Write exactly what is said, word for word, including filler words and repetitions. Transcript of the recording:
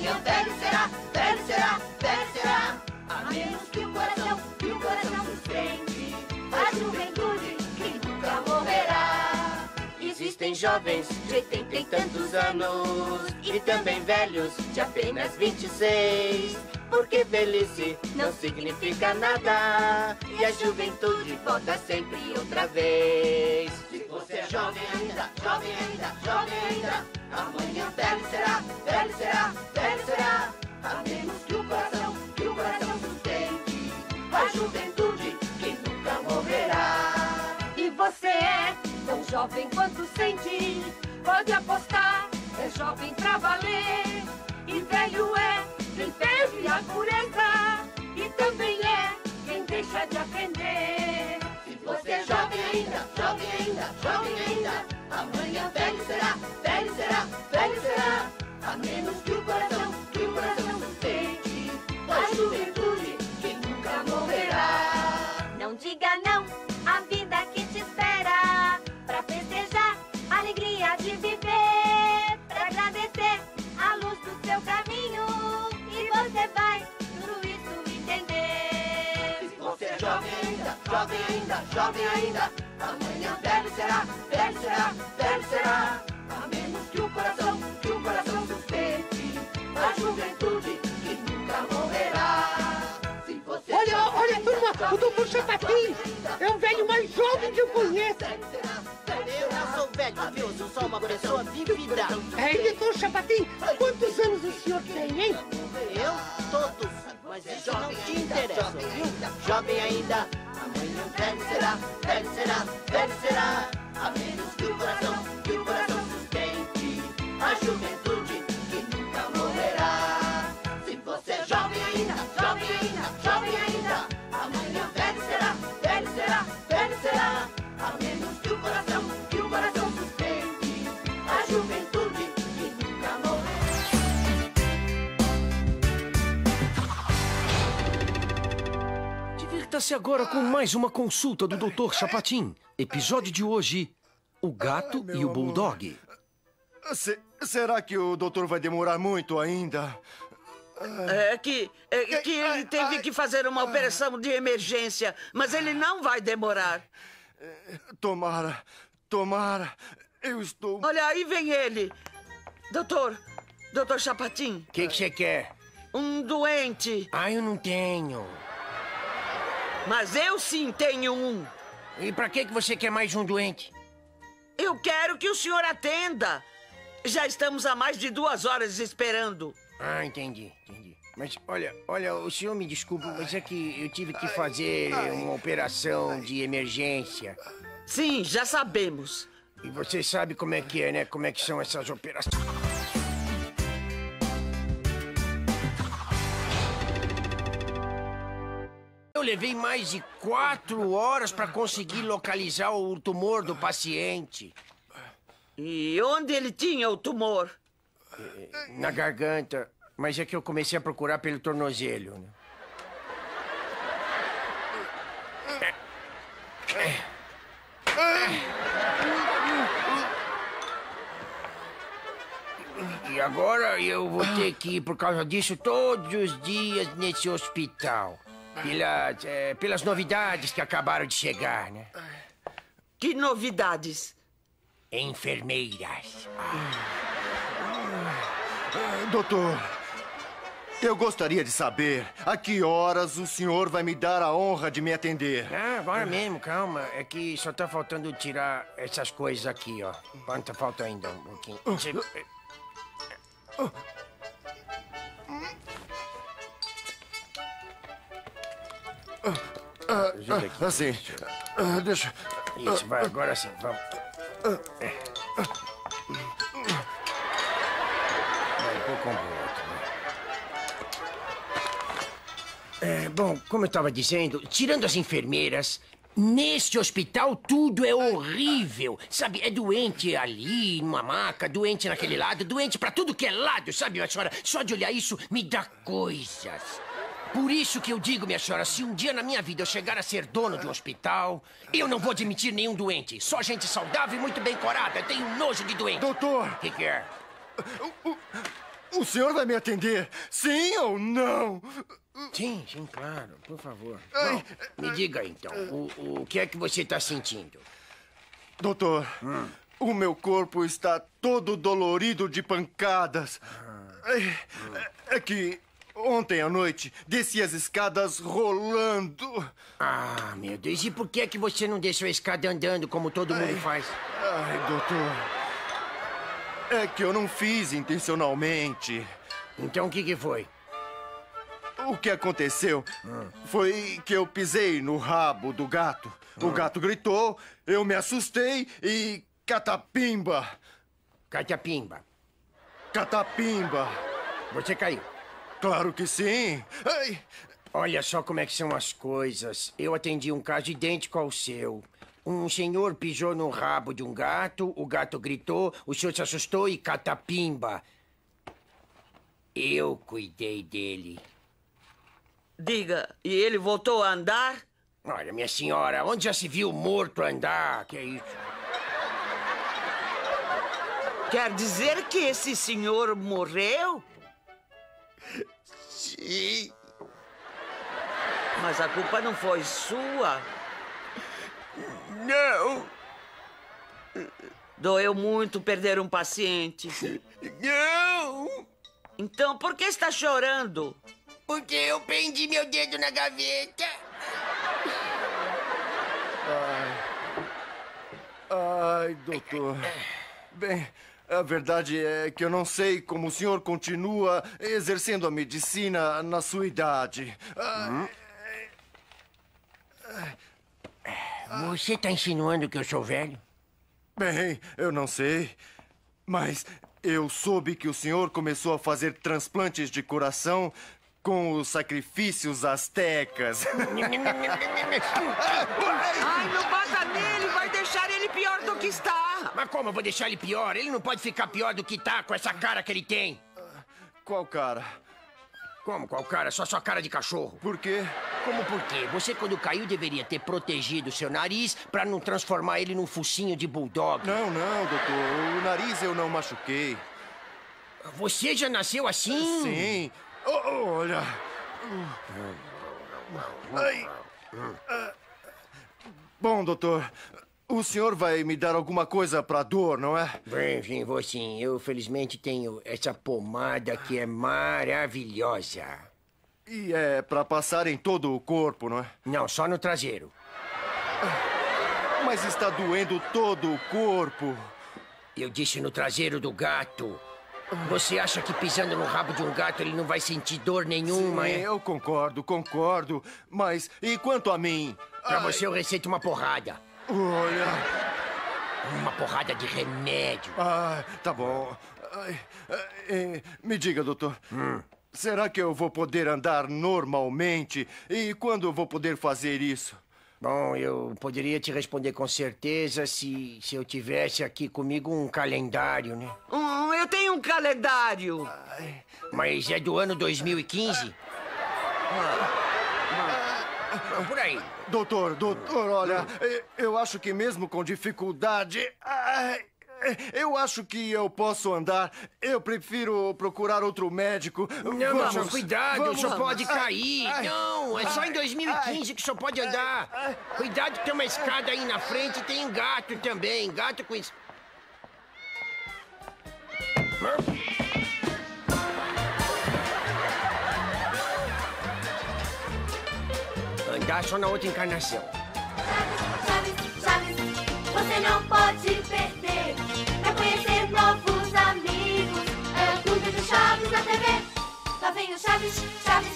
Amanhã velho será, velho será, velho será. A menos que o coração, que o coração sustente a juventude que nunca morrerá. Existem jovens de oitenta e tantos anos e também velhos de apenas vinte e seis. Porque velhice não significa nada e a juventude volta sempre outra vez. Se você é jovem ainda, jovem ainda, jovem ainda, amanhã velho será, velho será, velho será. A menos que o coração, que o coração sustente a juventude que nunca morrerá. E você é tão jovem quanto sente, pode apostar, é jovem pra valer. E velho é quem perde a pureza e também é quem deixa de aprender. Se você é jovem ainda, jovem ainda, jovem ainda, amanhã velho será, velho será, velho será. A menos que o coração, que o coração sustente a juventude que nunca morrerá. Não diga não à vida que te espera, pra festejar a alegria de viver, pra agradecer a luz do seu caminho. Você vai tudo isso entender. Se você é jovem ainda, jovem ainda, jovem ainda, amanhã velho será, velho será, velho será. A menos que o coração, que o coração sustente a juventude que nunca morrerá. Se você é olha, jovem olha, ainda, turma, o doutor Chapatin é o velho mais jovem que eu conheço. Eu não sou velho, viu? Eu sou só uma pessoa vivida. É, doutor Chapatin, quantos anos o senhor tem, hein? Eu? Todos. Mas isso não te interessa, viu? Jovem ainda, amanhã velho será, velho será, velho será. A menos que o coração, que o coração sustente a juventude que nunca morrerá. Se você é jovem ainda, jovem ainda, jovem ainda, amanhã velho será, velho será, velho será. A menos que o coração, que o coração sustente a juventude que nunca morrerá. Divirta-se agora com mais uma consulta do doutor Chapatin. Episódio de hoje, o gato Ai, e o amor. bulldog. Se- será que o doutor vai demorar muito ainda? É que, é que ele teve que fazer uma operação de emergência, mas ele não vai demorar. Tomara, tomara. Eu estou... Olha, aí vem ele. Doutor, doutor Chapatin, O que você quer? um doente. Ah, eu não tenho. Mas eu sim tenho um. E pra que que você quer mais um doente? Eu quero que o senhor atenda. Já estamos há mais de duas horas esperando. Ah, entendi, entendi. Mas, olha, olha, o senhor me desculpe, mas é que eu tive que fazer uma operação de emergência. Sim, já sabemos. E você sabe como é que é, né? Como é que são essas operações. Eu levei mais de quatro horas para conseguir localizar o tumor do paciente. E onde ele tinha o tumor? Na garganta. Mas é que eu comecei a procurar pelo tornozelo, né? E agora eu vou ter que ir, por causa disso, todos os dias nesse hospital. Pelas, é, pelas novidades que acabaram de chegar, né? Que novidades? Enfermeiras. Doutor, eu gostaria de saber a que horas o senhor vai me dar a honra de me atender. Ah, agora mesmo, calma. É que só tá faltando tirar essas coisas aqui, ó. Quanto falta ainda? Um pouquinho. Você... Ajuda aqui. Assim, ah, deixa... Isso, vai, agora sim, vamos. É. Vai, vou comprar outro, né? É, bom, como eu estava dizendo, tirando as enfermeiras, neste hospital tudo é horrível. Sabe, é doente ali, numa maca, doente naquele lado, doente pra tudo que é lado, sabe, minha senhora? Só de olhar isso me dá coisas. Por isso que eu digo, minha senhora, se um dia na minha vida eu chegar a ser dono de um hospital, eu não vou admitir nenhum doente. Só gente saudável e muito bem corada. Eu tenho nojo de doente. Doutor! O que, que é? O, O senhor vai me atender? Sim ou não? Sim, sim, claro, por favor. Bom, me diga então, o, o que é que você está sentindo? Doutor, Hum. o meu corpo está todo dolorido de pancadas. É, é que ontem à noite desci as escadas rolando. Ah, meu Deus, e por que é que você não deixa a escada andando como todo mundo faz? Ai, doutor. É que eu não fiz intencionalmente. Então o que que foi? O que aconteceu foi que eu pisei no rabo do gato. O gato gritou, eu me assustei e... catapimba! Catapimba. Catapimba! Você caiu. Claro que sim! Ai. Olha só como é que são as coisas. Eu atendi um caso idêntico ao seu. Um senhor pisou no rabo de um gato, o gato gritou, o senhor se assustou e catapimba. Eu cuidei dele. Diga, e ele voltou a andar? Olha, minha senhora, onde já se viu morto andar? Que é isso? Quer dizer que esse senhor morreu? Sim. Mas a culpa não foi sua. Não. Doeu muito perder um paciente. Não. Então, por que está chorando? Porque eu prendi meu dedo na gaveta. Ai, doutor. Bem, a verdade é que eu não sei como o senhor continua exercendo a medicina na sua idade. Ai, Você está insinuando que eu sou velho? bem, eu não sei. Mas eu soube que o senhor começou a fazer transplantes de coração com os sacrifícios astecas. Ai, não bata nele, vai deixar ele pior do que está. Mas como eu vou deixar ele pior? Ele não pode ficar pior do que tá com essa cara que ele tem. Qual cara? Como? Qual cara? Só sua cara de cachorro. Por quê? Como por quê? Você, quando caiu, deveria ter protegido seu nariz pra não transformar ele num focinho de bulldog. Não, não, doutor. O nariz eu não machuquei. Você já nasceu assim? Sim. Oh, olha. Ai. Ah. Bom, doutor, o senhor vai me dar alguma coisa pra dor, não é? Bem, sim, vou sim. Eu, felizmente, tenho essa pomada que é maravilhosa. E é pra passar em todo o corpo, não é? Não, só no traseiro. Mas está doendo todo o corpo. Eu disse no traseiro do gato. Você acha que pisando no rabo de um gato ele não vai sentir dor nenhuma, Sim, é? eu concordo, concordo. Mas e quanto a mim? Pra Ai, você eu receito uma porrada. Olha. Uma porrada de remédio. Ah, tá bom. Ai, eh, me diga, doutor. Será que eu vou poder andar normalmente? E quando eu vou poder fazer isso? Bom, eu poderia te responder com certeza se, se eu tivesse aqui comigo um calendário, né? Hum, eu tenho um calendário. Mas é do ano dois mil e quinze? Não, por aí. Doutor, doutor, olha, eh, eu acho que mesmo com dificuldade. Ai, eh, eu acho que eu posso andar. Eu prefiro procurar outro médico. Não, mas só cuidado, vamos. o senhor pode Ai, cair. ai, Não, é só em ai, dois mil e quinze que o senhor pode andar. Cuidado, tem uma escada aí na frente e tem um gato também. Gato com isso. Andar só na outra encarnação. Chaves, Chaves, você não pode perder. Pra conhecer novos amigos, é o Clube do Chaves na T V. Lá vem o Chaves, Chaves,